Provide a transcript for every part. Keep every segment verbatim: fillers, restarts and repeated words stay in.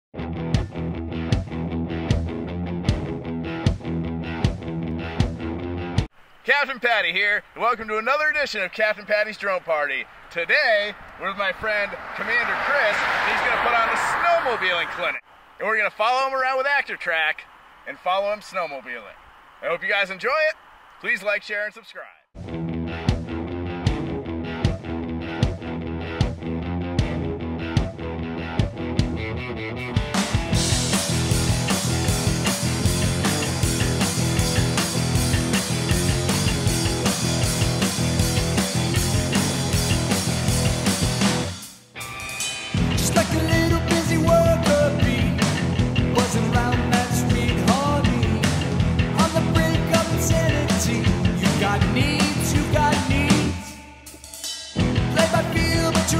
Captain Patty here, and welcome to another edition of Captain Patty's Drone Party. Today, we're with my friend Commander Chris, and he's going to put on the snowmobiling clinic. And we're going to follow him around with ActorTrack and follow him snowmobiling. I hope you guys enjoy it. Please like, share, and subscribe.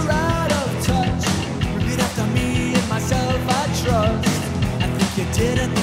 Did it